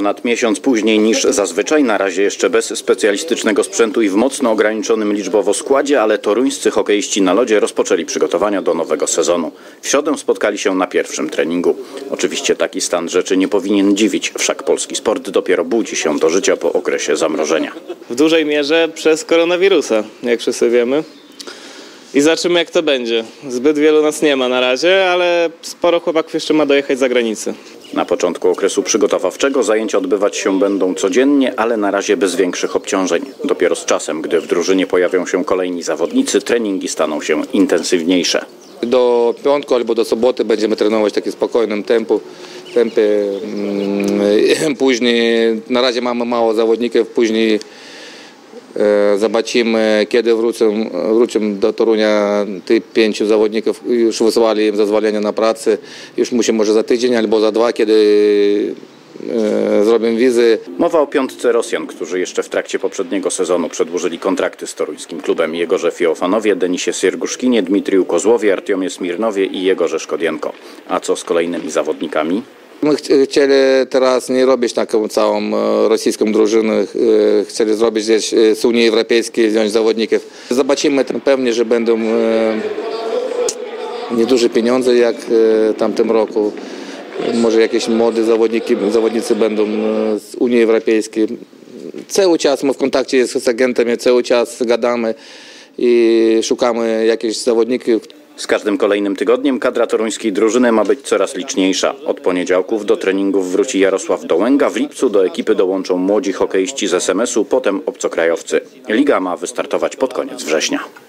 Ponad miesiąc później niż zazwyczaj, na razie jeszcze bez specjalistycznego sprzętu i w mocno ograniczonym liczbowo składzie, ale toruńscy hokeiści na lodzie rozpoczęli przygotowania do nowego sezonu. W środę spotkali się na pierwszym treningu. Oczywiście taki stan rzeczy nie powinien dziwić, wszak polski sport dopiero budzi się do życia po okresie zamrożenia. W dużej mierze przez koronawirusa, jak wszyscy wiemy. I zobaczymy, jak to będzie. Zbyt wielu nas nie ma na razie, ale sporo chłopaków jeszcze ma dojechać za granicę. Na początku okresu przygotowawczego zajęcia odbywać się będą codziennie, ale na razie bez większych obciążeń. Dopiero z czasem, gdy w drużynie pojawią się kolejni zawodnicy, treningi staną się intensywniejsze. Do piątku albo do soboty będziemy trenować w takim spokojnym tempie. Później, na razie mamy mało zawodników, później zobaczymy, kiedy wrócimy do Torunia. Tych 5 zawodników już wysłali im zezwolenie na pracę. Już musi może za tydzień albo za 2, kiedy zrobimy wizy. Mowa o 5 Rosjan, którzy jeszcze w trakcie poprzedniego sezonu przedłużyli kontrakty z toruńskim klubem. Jegorze Fiofanowie, Denisie Sierguszkinie, Dmitriju Kozłowie, Artiomie Smirnowie i Jegorze Szkodienko. A co z kolejnymi zawodnikami? My chcieli teraz nie robić taką całą rosyjską drużynę, chcieli zrobić gdzieś z Unii Europejskiej, wziąć zawodników. Zobaczymy, pewnie, że będą nieduże pieniądze jak w tamtym roku. Może jakieś młode zawodnicy będą z Unii Europejskiej. Cały czas my w kontakcie z agentami, cały czas gadamy i szukamy jakichś zawodników. Z każdym kolejnym tygodniem kadra toruńskiej drużyny ma być coraz liczniejsza. Od poniedziałków do treningów wróci Jarosław Dołęga, w lipcu do ekipy dołączą młodzi hokeiści z SMS-u, potem obcokrajowcy. Liga ma wystartować pod koniec września.